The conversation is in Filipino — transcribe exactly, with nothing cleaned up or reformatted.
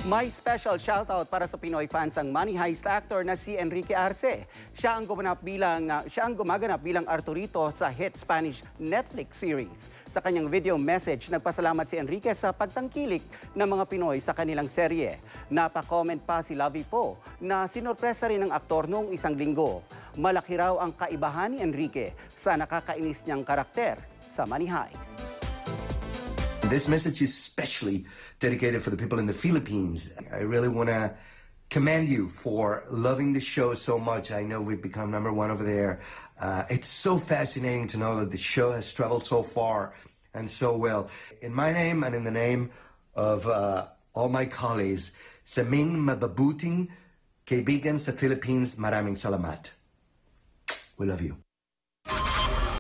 May special shoutout para sa Pinoy fans ang Money Heist actor na si Enrique Arce. Siya ang gumanap bilang uh, siya ang gumaganap bilang Arturito sa hit Spanish Netflix series. Sa kanyang video message, nagpasalamat si Enrique sa pagtangkilik ng mga Pinoy sa kanilang serye. Napa-comment pa si Lovie Po na sinurpresa rin ng aktor noong isang linggo. Malaki raw ang kaibahan ni Enrique sa nakakainis niyang karakter sa Money Heist. This message is especially dedicated for the people in the Philippines. I really want to commend you for loving the show so much. I know we've become number one over there. Uh, it's so fascinating to know that the show has traveled so far and so well. In my name and in the name of uh, all my colleagues, sa aming mababuting kaibigan sa Philippines, maraming salamat. We love you.